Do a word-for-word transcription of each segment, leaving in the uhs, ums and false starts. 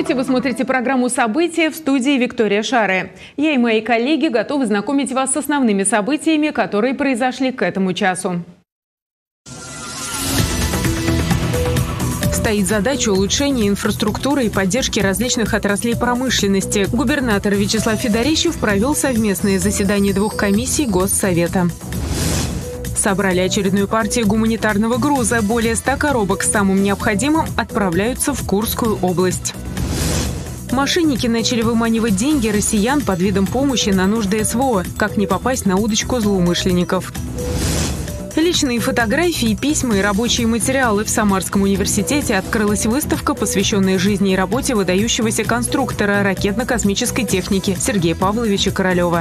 Здравствуйте! Вы смотрите программу «События», в студии Виктория Шаре. Я и мои коллеги готовы знакомить вас с основными событиями, которые произошли к этому часу. Стоит задача улучшения инфраструктуры и поддержки различных отраслей промышленности. Губернатор Вячеслав Федорищев провел совместные заседания двух комиссий Госсовета. Собрали очередную партию гуманитарного груза. Более ста коробок с самым необходимым отправляются в Курскую область. Мошенники начали выманивать деньги россиян под видом помощи на нужды СВО. Как не попасть на удочку злоумышленников? Личные фотографии, письма и рабочие материалы. В Самарском университете открылась выставка, посвященная жизни и работе выдающегося конструктора ракетно-космической техники Сергея Павловича Королева.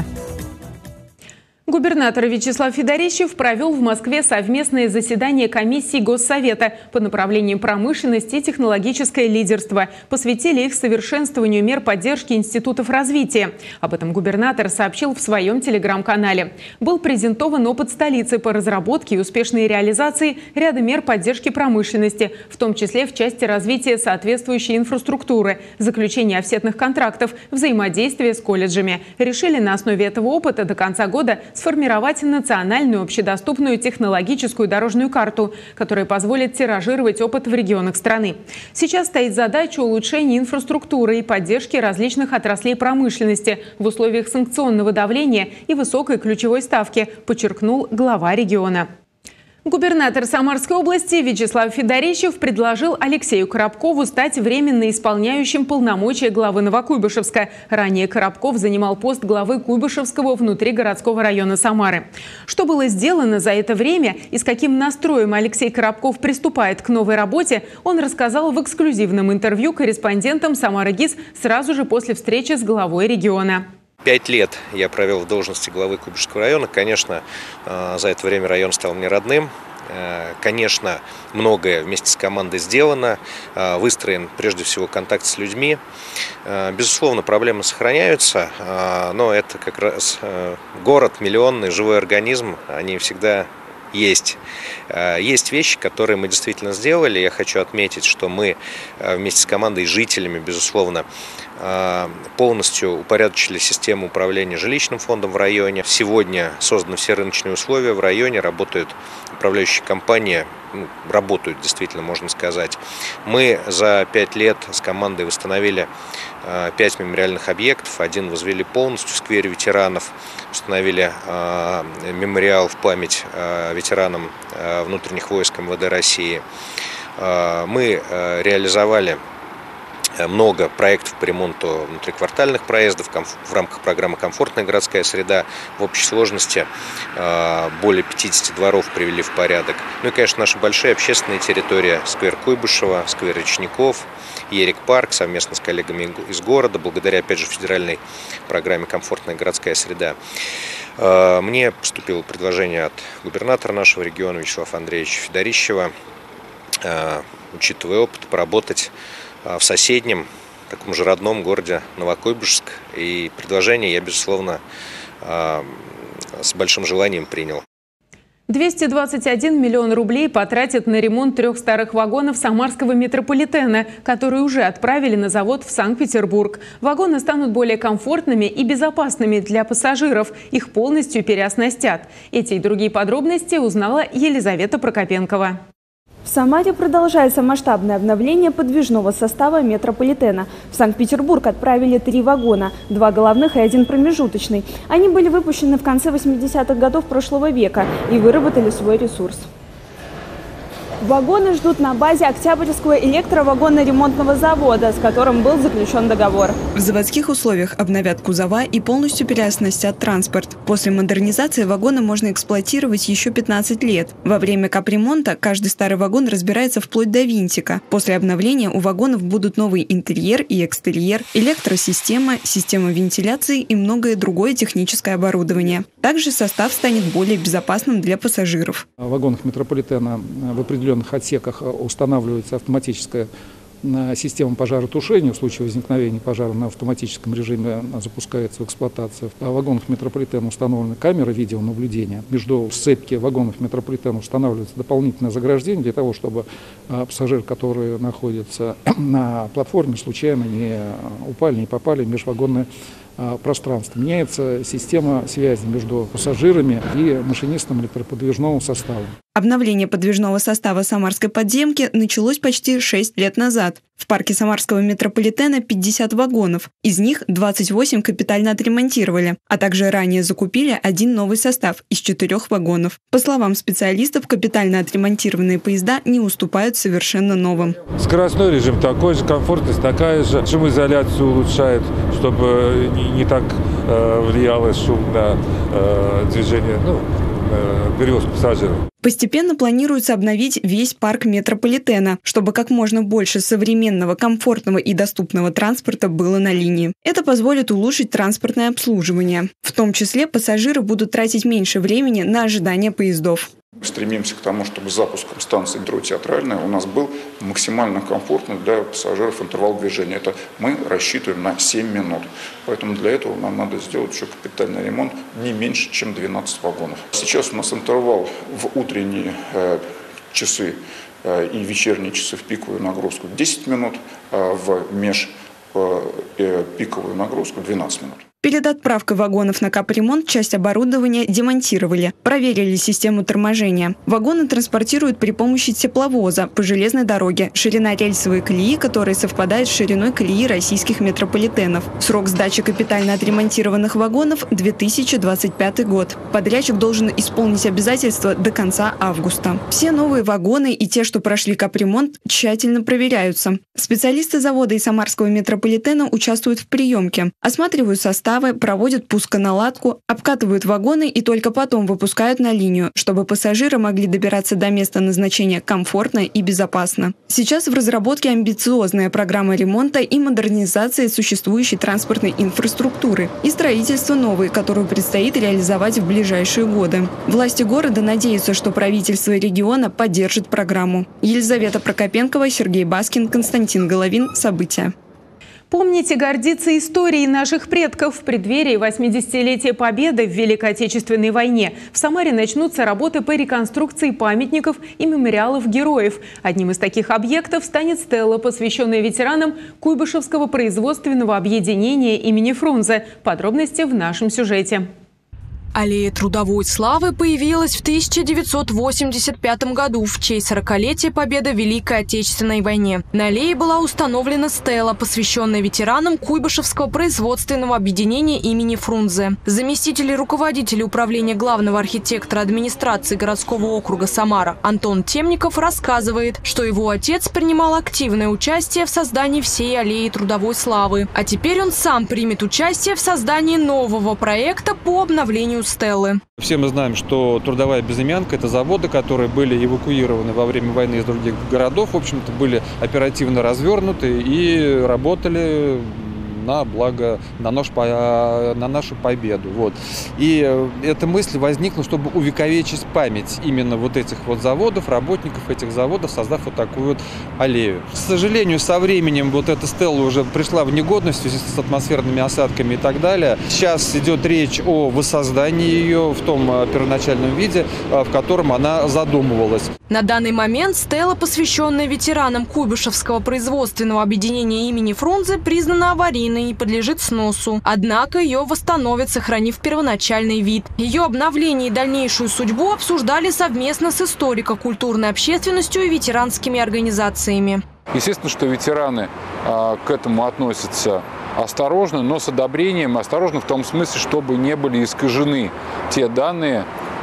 Губернатор Вячеслав Федорищев провел в Москве совместное заседание комиссии Госсовета по направлениям промышленности и технологическое лидерство. Посвятили их совершенствованию мер поддержки институтов развития. Об этом губернатор сообщил в своем телеграм-канале. Был презентован опыт столицы по разработке и успешной реализации ряда мер поддержки промышленности, в том числе в части развития соответствующей инфраструктуры, заключения офсетных контрактов, взаимодействия с колледжами. Решили на основе этого опыта до конца года сформировать национальную общедоступную технологическую дорожную карту, которая позволит тиражировать опыт в регионах страны. Сейчас стоит задача улучшения инфраструктуры и поддержки различных отраслей промышленности в условиях санкционного давления и высокой ключевой ставки, подчеркнул глава региона. Губернатор Самарской области Вячеслав Федорищев предложил Алексею Коробкову стать временно исполняющим полномочия главы Новокуйбышевска. Ранее Коробков занимал пост главы Куйбышевского внутригородского района Самары. Что было сделано за это время и с каким настроем Алексей Коробков приступает к новой работе, он рассказал в эксклюзивном интервью корреспондентам «Самара ГИС» сразу же после встречи с главой региона. Пять лет я провел в должности главы Куйбышевского района. Конечно, за это время район стал мне родным. Конечно, многое вместе с командой сделано. Выстроен прежде всего контакт с людьми. Безусловно, проблемы сохраняются, но это как раз город, миллионный, живой организм. Они всегда есть. Есть вещи, которые мы действительно сделали. Я хочу отметить, что мы вместе с командой и жителями, безусловно, полностью упорядочили систему управления жилищным фондом в районе. Сегодня созданы все рыночные условия в районе, работают управляющие компании, ну, работают действительно, можно сказать. Мы за пять лет с командой восстановили пять мемориальных объектов. Один возвели полностью в сквере ветеранов, установили мемориал в память ветеранам внутренних войск эм вэ дэ России. Мы реализовали много проектов по ремонту внутриквартальных проездов в рамках программы «Комфортная городская среда». В общей сложности более пятидесяти дворов привели в порядок. Ну и, конечно, наши большие общественные территории: сквер Куйбышева, сквер Речников, Ерик-парк совместно с коллегами из города, благодаря, опять же, федеральной программе «Комфортная городская среда». Мне поступило предложение от губернатора нашего региона Вячеслава Андреевича Федорищева, учитывая опыт, поработать в соседнем, таком же родном городе Новокуйбышевск. И предложение я, безусловно, с большим желанием принял. двести двадцать один миллион рублей потратят на ремонт трех старых вагонов самарского метрополитена, которые уже отправили на завод в Санкт-Петербург. Вагоны станут более комфортными и безопасными для пассажиров. Их полностью переоснастят. Эти и другие подробности узнала Елизавета Прокопенкова. В Самаре продолжается масштабное обновление подвижного состава метрополитена. В Санкт-Петербург отправили три вагона, два головных и один промежуточный. Они были выпущены в конце восьмидесятых годов прошлого века и выработали свой ресурс. Вагоны ждут на базе Октябрьского электровагонно-ремонтного завода, с которым был заключен договор. В заводских условиях обновят кузова и полностью переоснастят транспорт. После модернизации вагоны можно эксплуатировать еще пятнадцать лет. Во время капремонта каждый старый вагон разбирается вплоть до винтика. После обновления у вагонов будут новый интерьер и экстерьер, электросистема, система вентиляции и многое другое техническое оборудование. Также состав станет более безопасным для пассажиров. В вагонах метрополитена в определенных отсеках устанавливается автоматическое система пожаротушения. В случае возникновения пожара на автоматическом режиме запускается в эксплуатацию. В вагонах метрополитена установлены камеры видеонаблюдения. Между сцепки вагонов метрополитена устанавливается дополнительное заграждение для того, чтобы пассажиры, которые находятся на платформе, случайно не упали, не попали в межвагонное пространство. Меняется система связи между пассажирами и машинистом электроподвижного состава. Обновление подвижного состава Самарской подземки началось почти шесть лет назад. В парке Самарского метрополитена пятьдесят вагонов, из них двадцать восемь капитально отремонтировали, а также ранее закупили один новый состав из четырех вагонов. По словам специалистов, капитально отремонтированные поезда не уступают совершенно новым. Скоростной режим такой же, комфортность такая же, шумоизоляцию улучшает, чтобы не, не так э, влияло шум на э, движение, ну, э, перевоз пассажиров. Постепенно планируется обновить весь парк метрополитена, чтобы как можно больше современного, комфортного и доступного транспорта было на линии. Это позволит улучшить транспортное обслуживание. В том числе пассажиры будут тратить меньше времени на ожидание поездов. Стремимся к тому, чтобы с запуском станции метро Театральная у нас был максимально комфортный для пассажиров интервал движения. Это мы рассчитываем на семь минут. Поэтому для этого нам надо сделать еще капитальный ремонт не меньше, чем двенадцать вагонов. Сейчас у нас интервал в утренние э, часы э, и вечерние часы в пиковую нагрузку десять минут, а в меж э, пиковую нагрузку двенадцать минут. Перед отправкой вагонов на капремонт часть оборудования демонтировали, проверили систему торможения. Вагоны транспортируют при помощи тепловоза по железной дороге. Ширина рельсовой колеи, которая совпадает с шириной колеи российских метрополитенов. Срок сдачи капитально отремонтированных вагонов – две тысячи двадцать пятый год. Подрядчик должен исполнить обязательства до конца августа. Все новые вагоны и те, что прошли капремонт, тщательно проверяются. Специалисты завода и Самарского метрополитена участвуют в приемке, осматривают состав, проводят пусконаладку, обкатывают вагоны и только потом выпускают на линию, чтобы пассажиры могли добираться до места назначения комфортно и безопасно. Сейчас в разработке амбициозная программа ремонта и модернизации существующей транспортной инфраструктуры и строительство новой, которую предстоит реализовать в ближайшие годы. Власти города надеются, что правительство региона поддержит программу. Елизавета Прокопенкова, Сергей Баскин, Константин Головин. События. Помнить и гордиться историей наших предков. В преддверии восьмидесятилетия Победы в Великой Отечественной войне в Самаре начнутся работы по реконструкции памятников и мемориалов героев. Одним из таких объектов станет стела, посвященная ветеранам Куйбышевского производственного объединения имени Фрунзе. Подробности в нашем сюжете. Аллея трудовой славы появилась в тысяча девятьсот восемьдесят пятом году в честь сорокалетия Победы в Великой Отечественной войне. На аллее была установлена стела, посвященная ветеранам Куйбышевского производственного объединения имени Фрунзе. Заместитель руководителя управления главного архитектора администрации городского округа Самара Антон Темников рассказывает, что его отец принимал активное участие в создании всей аллеи трудовой славы. А теперь он сам примет участие в создании нового проекта по обновлению стелы. Все мы знаем, что трудовая безымянка – это заводы, которые были эвакуированы во время войны из других городов, в общем-то, были оперативно развернуты и работали на благо, на, наш, на нашу победу. Вот. И эта мысль возникла, чтобы увековечить память именно вот этих вот заводов, работников этих заводов, создав вот такую вот аллею. К сожалению, со временем вот эта стела уже пришла в негодность в связи с атмосферными осадками и так далее. Сейчас идет речь о воссоздании ее в том первоначальном виде, в котором она задумывалась. На данный момент стела, посвященная ветеранам Куйбышевского производственного объединения имени Фрунзе, признана аварийной и подлежит сносу. Однако ее восстановят, сохранив первоначальный вид. Ее обновление и дальнейшую судьбу обсуждали совместно с историко-культурной общественностью и ветеранскими организациями. Естественно, что ветераны а, к этому относятся осторожно, но с одобрением. Осторожно в том смысле, чтобы не были искажены те данные.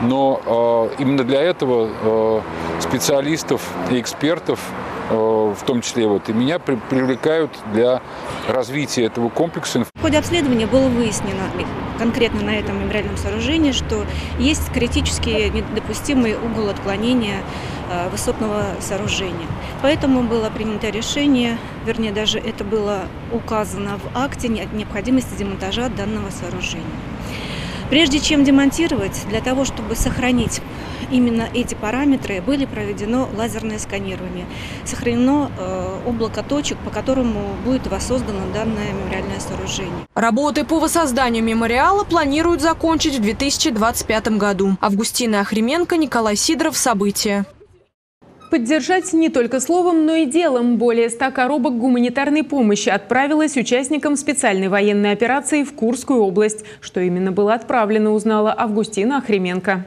Но э, именно для этого э, специалистов и экспертов, э, в том числе вот и меня, при, привлекают для развития этого комплекса. В ходе обследования было выяснено конкретно на этом мемориальном сооружении, что есть критически недопустимый угол отклонения э, высотного сооружения. Поэтому было принято решение, вернее даже это было указано в акте, необходимости демонтажа данного сооружения. Прежде чем демонтировать, для того, чтобы сохранить именно эти параметры были проведено лазерное сканирование. Сохранено э, облако точек, по которому будет воссоздано данное мемориальное сооружение. Работы по воссозданию мемориала планируют закончить в две тысячи двадцать пятом году. Августина Охрименко, Николай Сидоров. События. Поддержать не только словом, но и делом. Более ста коробок гуманитарной помощи отправилось участникам специальной военной операции в Курскую область. Что именно было отправлено, узнала Августина Охрименко.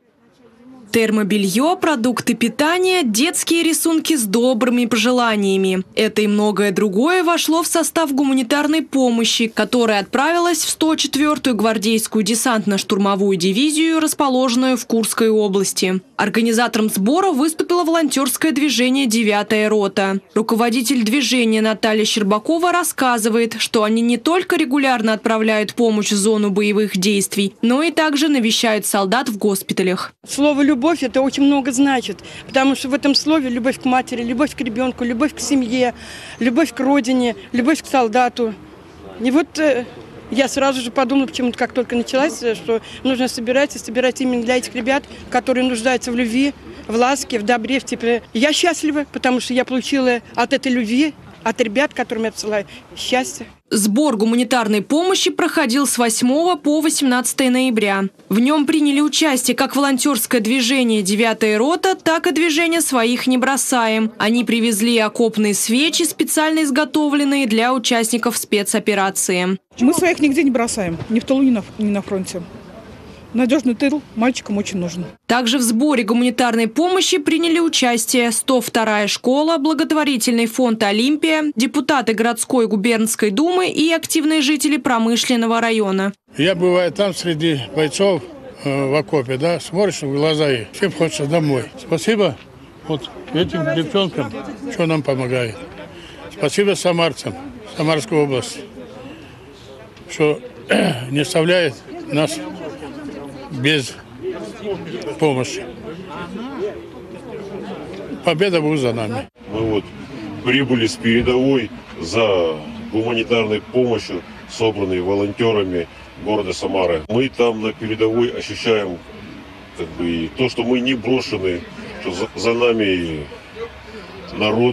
Термобелье, продукты питания, детские рисунки с добрыми пожеланиями. Это и многое другое вошло в состав гуманитарной помощи, которая отправилась в сто четвёртую гвардейскую десантно-штурмовую дивизию, расположенную в Курской области. Организатором сбора выступило волонтерское движение «Девятая рота». Руководитель движения Наталья Щербакова рассказывает, что они не только регулярно отправляют помощь в зону боевых действий, но и также навещают солдат в госпиталях. Слово «любовь» Любовь – это очень много значит, потому что в этом слове любовь к матери, любовь к ребенку, любовь к семье, любовь к родине, любовь к солдату. И вот э, я сразу же подумала, почему-то как только началась, что нужно собирать, и собирать именно для этих ребят, которые нуждаются в любви, в ласке, в добре, в тепле. Я счастлива, потому что я получила от этой любви, от ребят, которым я посылаю, счастье. Сбор гуманитарной помощи проходил с восьмого по восемнадцатое ноября. В нем приняли участие как волонтерское движение «Девятая рота», так и движение «Своих не бросаем». Они привезли окопные свечи, специально изготовленные для участников спецоперации. Мы своих нигде не бросаем, ни в тылу, ни на, ни на фронте. Надежный тыл мальчикам очень нужен. Также в сборе гуманитарной помощи приняли участие сто вторая школа, благотворительный фонд «Олимпия», депутаты городской и губернской думы и активные жители промышленного района. Я бываю там среди бойцов э, в окопе, да, смотришь в глаза и всем хочется домой. Спасибо вот этим девчонкам, что нам помогает. Спасибо самарцам, Самарской области, что не оставляет нас без помощи. Победа будет за нами. Мы вот прибыли с передовой за гуманитарной помощью, собранной волонтерами города Самары. Мы там на передовой ощущаем как бы, то, что мы не брошены, что за, за нами народ,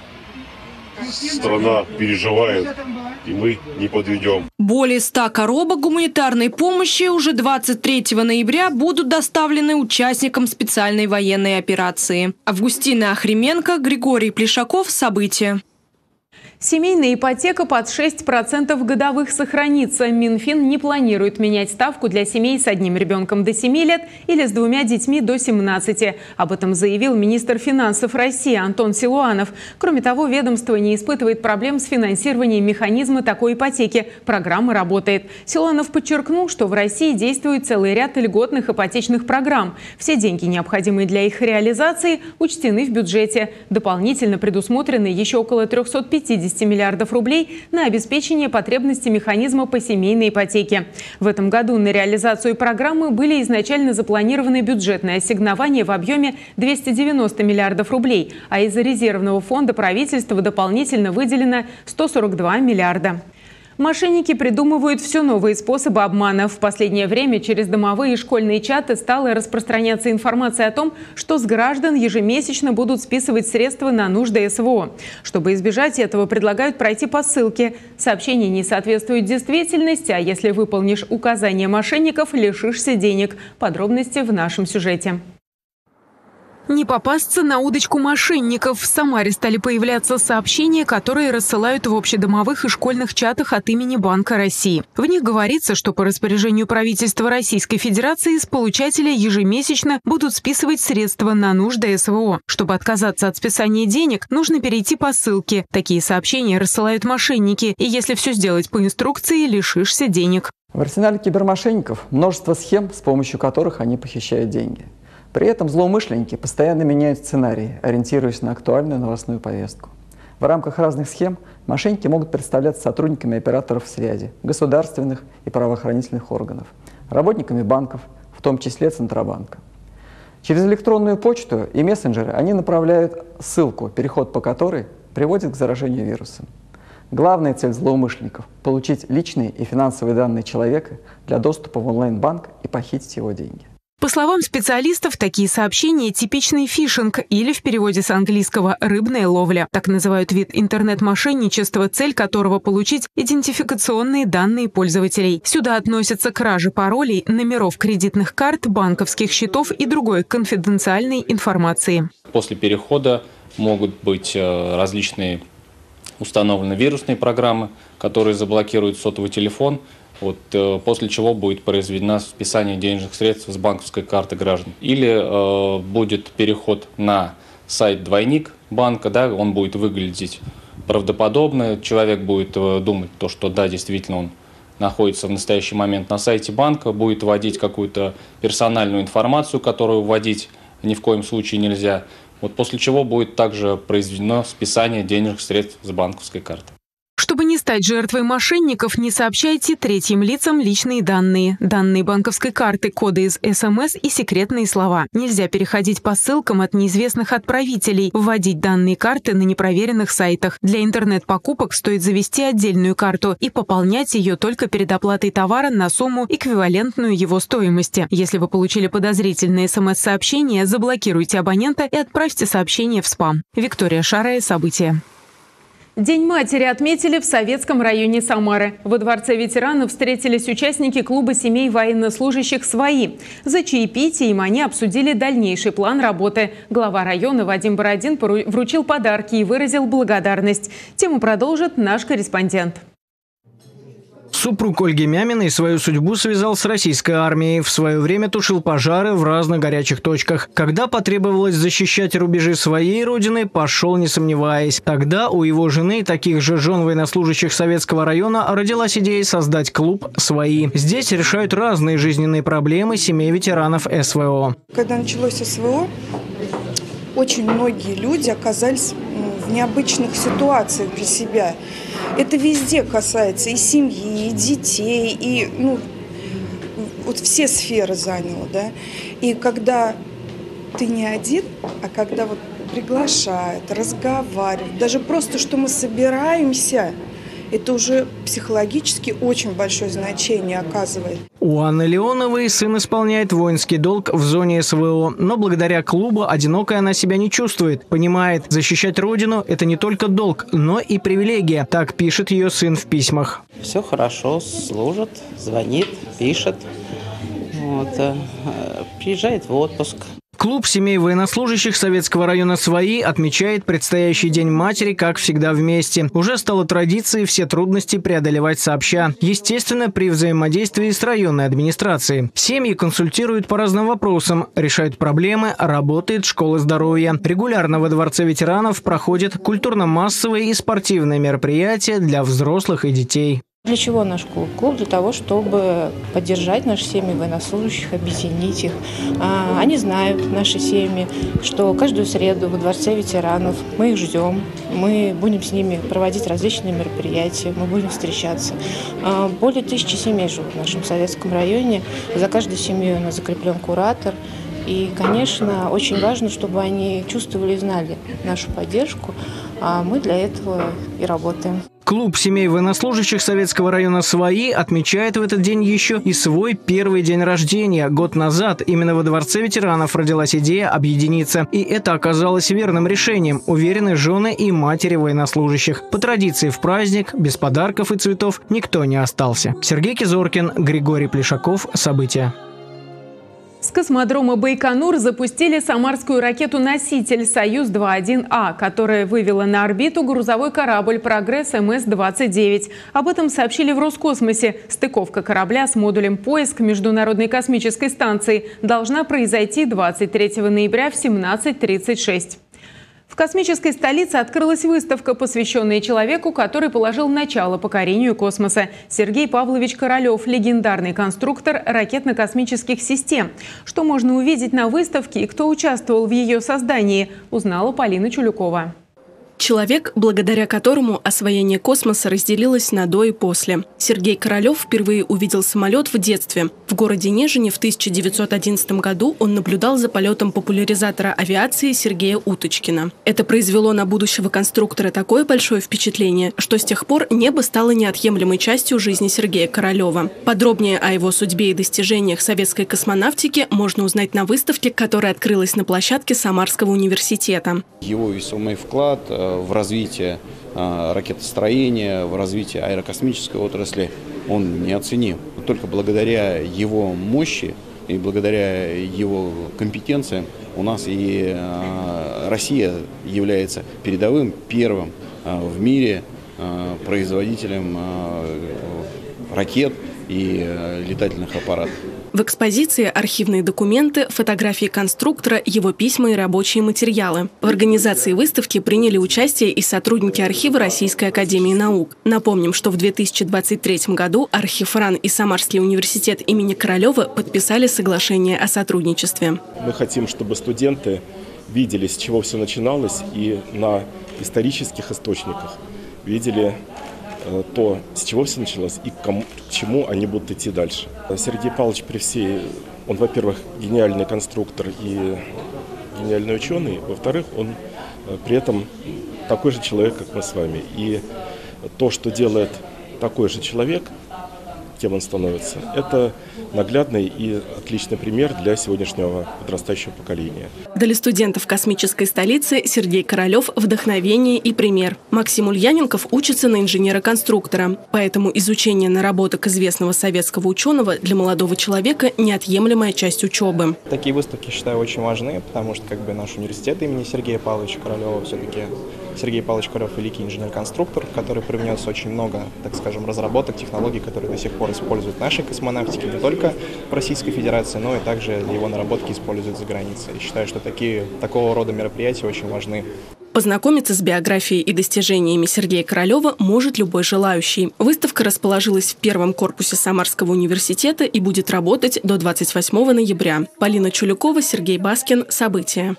страна переживает, и мы не подведем. Более ста коробок гуманитарной помощи уже двадцать третьего ноября будут доставлены участникам специальной военной операции. Августина Охрименко, Григорий Плешаков. События. Семейная ипотека под шесть процентов годовых сохранится. Минфин не планирует менять ставку для семей с одним ребенком до семи лет или с двумя детьми до семнадцати. Об этом заявил министр финансов России Антон Силуанов. Кроме того, ведомство не испытывает проблем с финансированием механизма такой ипотеки. Программа работает. Силуанов подчеркнул, что в России действует целый ряд льготных ипотечных программ. Все деньги, необходимые для их реализации, учтены в бюджете. Дополнительно предусмотрены еще около трёхсот пятидесяти миллиардов рублей на обеспечение потребностей механизма по семейной ипотеке. В этом году на реализацию программы были изначально запланированы бюджетные ассигнования в объеме двухсот девяноста миллиардов рублей, а из резервного фонда правительства дополнительно выделено сто сорок два миллиарда. Мошенники придумывают все новые способы обмана. В последнее время через домовые и школьные чаты стала распространяться информация о том, что с граждан ежемесячно будут списывать средства на нужды СВО. Чтобы избежать этого, предлагают пройти по ссылке. Сообщение не соответствует действительности, а если выполнишь указания мошенников, лишишься денег. Подробности в нашем сюжете. Не попасться на удочку мошенников. В Самаре стали появляться сообщения, которые рассылают в общедомовых и школьных чатах от имени Банка России. В них говорится, что по распоряжению правительства Российской Федерации с получателя ежемесячно будут списывать средства на нужды СВО. Чтобы отказаться от списания денег, нужно перейти по ссылке. Такие сообщения рассылают мошенники, и если все сделать по инструкции, лишишься денег. В арсенале кибермошенников множество схем, с помощью которых они похищают деньги. При этом злоумышленники постоянно меняют сценарии, ориентируясь на актуальную новостную повестку. В рамках разных схем мошенники могут представляться сотрудниками операторов связи, государственных и правоохранительных органов, работниками банков, в том числе Центробанка. Через электронную почту и мессенджеры они направляют ссылку, переход по которой приводит к заражению вирусом. Главная цель злоумышленников – получить личные и финансовые данные человека для доступа в онлайн-банк и похитить его деньги. По словам специалистов, такие сообщения – типичный фишинг или в переводе с английского «рыбная ловля». Так называют вид интернет-мошенничества, цель которого – получить идентификационные данные пользователей. Сюда относятся кражи паролей, номеров кредитных карт, банковских счетов и другой конфиденциальной информации. После перехода могут быть различные установлены вирусные программы, которые заблокируют сотовый телефон. Вот, после чего будет произведено списание денежных средств с банковской карты граждан. Или э, будет переход на сайт двойник банка, да, он будет выглядеть правдоподобно, человек будет э, думать, то, что да, действительно он находится в настоящий момент на сайте банка, будет вводить какую-то персональную информацию, которую вводить ни в коем случае нельзя. Вот, после чего будет также произведено списание денежных средств с банковской карты. Чтобы не стать жертвой мошенников, не сообщайте третьим лицам личные данные, данные банковской карты, коды из эс эм эс и секретные слова. Нельзя переходить по ссылкам от неизвестных отправителей, вводить данные карты на непроверенных сайтах. Для интернет-покупок стоит завести отдельную карту и пополнять ее только перед оплатой товара на сумму, эквивалентную его стоимости. Если вы получили подозрительное эс эм эс-сообщение, заблокируйте абонента и отправьте сообщение в спам. Виктория Шарая, события. День матери отметили в Советском районе Самары. Во Дворце ветеранов встретились участники клуба семей военнослужащих «Свои». За чаепитием они обсудили дальнейший план работы. Глава района Вадим Бородин вручил подарки и выразил благодарность. Тему продолжит наш корреспондент. Супруг Ольги Мяминой свою судьбу связал с российской армией. В свое время тушил пожары в разных горячих точках. Когда потребовалось защищать рубежи своей родины, пошел не сомневаясь. Тогда у его жены, таких же жен военнослужащих Советского района, родилась идея создать клуб «Свои». Здесь решают разные жизненные проблемы семей ветеранов эс вэ о. Когда началось эс вэ о, очень многие люди оказались в необычных ситуациях для себя. Это везде касается и семьи, и детей, и ну, вот все сферы заняло, да. И когда ты не один, а когда вот приглашают, разговаривают, даже просто, что мы собираемся, это уже психологически очень большое значение оказывает. У Анны Леоновой сын исполняет воинский долг в зоне эс вэ о, но благодаря клубу одинокой она себя не чувствует. Понимает, защищать родину – это не только долг, но и привилегия. Так пишет ее сын в письмах. Все хорошо, служит, звонит, пишет, вот, приезжает в отпуск. Клуб семей военнослужащих Советского района «Свои» отмечает предстоящий День матери, как всегда, вместе. Уже стало традицией все трудности преодолевать сообща. Естественно, при взаимодействии с районной администрацией. Семьи консультируют по разным вопросам, решают проблемы, работает школа здоровья. Регулярно во Дворце ветеранов проходят культурно-массовые и спортивные мероприятия для взрослых и детей. Для чего наш клуб? Клуб для того, чтобы поддержать наши семьи военнослужащих, объединить их. Они знают, наши семьи, что каждую среду во Дворце ветеранов мы их ждем, мы будем с ними проводить различные мероприятия, мы будем встречаться. Более тысячи семей живут в нашем Советском районе, за каждой семьей у нас закреплен куратор. И, конечно, очень важно, чтобы они чувствовали и знали нашу поддержку, а мы для этого и работаем. Клуб семей военнослужащих Советского района «Свои» отмечает в этот день еще и свой первый день рождения. Год назад именно во Дворце ветеранов родилась идея объединиться. И это оказалось верным решением, уверены жены и матери военнослужащих. По традиции в праздник, без подарков и цветов, никто не остался. Сергей Кизоркин, Григорий Плешаков. События. С космодрома Байконур запустили самарскую ракету-носитель «Союз два один А», которая вывела на орбиту грузовой корабль «Прогресс эм эс двадцать девять». Об этом сообщили в Роскосмосе. Стыковка корабля с модулем «Поиск» Международной космической станции должна произойти двадцать третьего ноября в семнадцать тридцать шесть. В космической столице открылась выставка, посвященная человеку, который положил начало покорению космоса. Сергей Павлович Королев – легендарный конструктор ракетно-космических систем. Что можно увидеть на выставке и кто участвовал в ее создании, узнала Полина Чулюкова. Человек, благодаря которому освоение космоса разделилось на «до» и «после». Сергей Королев впервые увидел самолет в детстве. В городе Нежине в тысяча девятьсот одиннадцатом году он наблюдал за полетом популяризатора авиации Сергея Уточкина. Это произвело на будущего конструктора такое большое впечатление, что с тех пор небо стало неотъемлемой частью жизни Сергея Королева. Подробнее о его судьбе и достижениях советской космонавтики можно узнать на выставке, которая открылась на площадке Самарского университета. Его весомый вклад в развитие ракетостроения, в развитие аэрокосмической отрасли он неоценим. Только благодаря его мощи и благодаря его компетенциям у нас и Россия является передовым, первым в мире производителем ракет и летательных аппаратов. В экспозиции архивные документы, фотографии конструктора, его письма и рабочие материалы. В организации выставки приняли участие и сотрудники архива Российской академии наук. Напомним, что в две тысячи двадцать третьем году архив РАН и Самарский университет имени Королева подписали соглашение о сотрудничестве. Мы хотим, чтобы студенты видели, с чего все начиналось, и на исторических источниках видели то, с чего все началось и к, кому, к чему они будут идти дальше. Сергей Павлович при всей, он, во-первых, гениальный конструктор и гениальный ученый, во-вторых, он при этом такой же человек, как мы с вами. И то, что делает такой же человек, кем он становится, это наглядный и отличный пример для сегодняшнего подрастающего поколения. Для студентов космической столицы Сергей Королев – вдохновение и пример. Максим Ульяненков учится на инженера-конструктора, поэтому изучение наработок известного советского ученого для молодого человека – неотъемлемая часть учебы. Такие выставки, считаю, очень важны, потому что как бы наш университет имени Сергея Павловича Королева все-таки Сергей Павлович Королев – великий инженер-конструктор, который привнес очень много, так скажем, разработок, технологий, которые до сих пор используют в нашей космонавтике, не только в Российской Федерации, но и также его наработки используют за границей. И считаю, что такие, такого рода мероприятия очень важны. Познакомиться с биографией и достижениями Сергея Королева может любой желающий. Выставка расположилась в первом корпусе Самарского университета и будет работать до двадцать восьмого ноября. Полина Чулюкова, Сергей Баскин. События.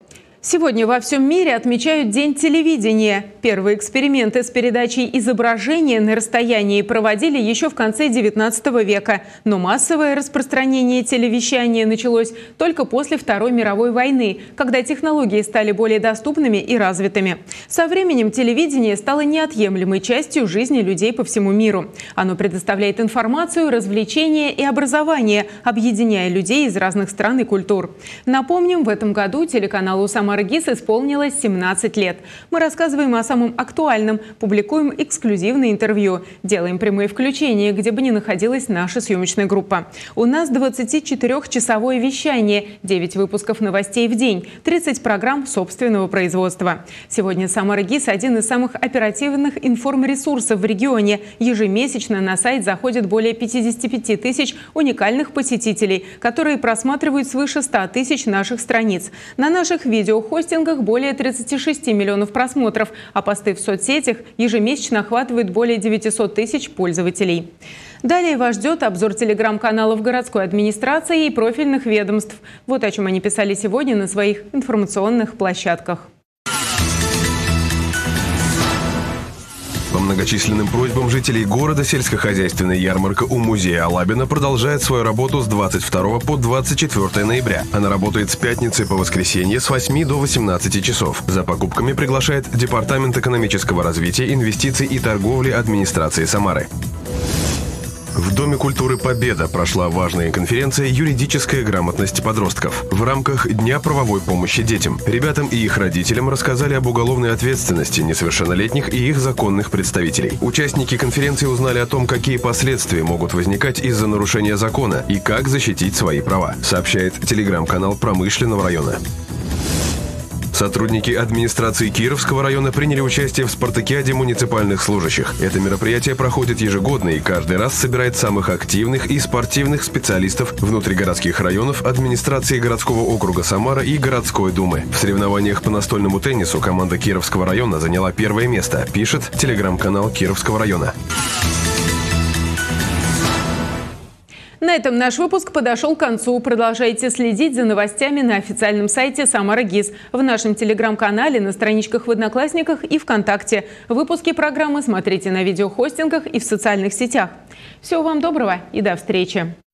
Сегодня во всем мире отмечают День телевидения. Первые эксперименты с передачей изображения на расстоянии проводили еще в конце девятнадцатого века. Но массовое распространение телевещания началось только после Второй мировой войны, когда технологии стали более доступными и развитыми. Со временем телевидение стало неотъемлемой частью жизни людей по всему миру. Оно предоставляет информацию, развлечения и образование, объединяя людей из разных стран и культур. Напомним, в этом году телеканалу «Самара ГИС» исполнилось семнадцать лет. Мы рассказываем о самом актуальном, публикуем эксклюзивные интервью, делаем прямые включения, где бы ни находилась наша съемочная группа. У нас двадцатичетырёхчасовое вещание, девять выпусков новостей в день, тридцать программ собственного производства. Сегодня «Самара ГИС» – один из самых оперативных информресурсов в регионе. Ежемесячно на сайт заходит более пятидесяти пяти тысяч уникальных посетителей, которые просматривают свыше ста тысяч наших страниц. На наших видео хостингах более тридцати шести миллионов просмотров, а посты в соцсетях ежемесячно охватывают более девятисот тысяч пользователей. Далее вас ждет обзор телеграм-каналов городской администрации и профильных ведомств. Вот о чем они писали сегодня на своих информационных площадках. По многочисленным просьбам жителей города сельскохозяйственная ярмарка у музея Алабина продолжает свою работу с двадцать второго по двадцать четвёртое ноября. Она работает с пятницы по воскресенье с восьми до восемнадцати часов. За покупками приглашает Департамент экономического развития, инвестиций и торговли администрации Самары. В Доме культуры «Победа» прошла важная конференция «Юридическая грамотность подростков». В рамках Дня правовой помощи детям ребятам и их родителям рассказали об уголовной ответственности несовершеннолетних и их законных представителей. Участники конференции узнали о том, какие последствия могут возникать из-за нарушения закона и как защитить свои права, сообщает телеграм-канал Промышленного района. Сотрудники администрации Кировского района приняли участие в спартакиаде муниципальных служащих. Это мероприятие проходит ежегодно и каждый раз собирает самых активных и спортивных специалистов внутригородских районов администрации городского округа Самара и городской думы. В соревнованиях по настольному теннису команда Кировского района заняла первое место, пишет телеграм-канал Кировского района. На этом наш выпуск подошел к концу. Продолжайте следить за новостями на официальном сайте Самара ГИС, в нашем телеграм-канале, на страничках в Одноклассниках и ВКонтакте. Выпуски программы смотрите на видеохостингах и в социальных сетях. Всего вам доброго и до встречи!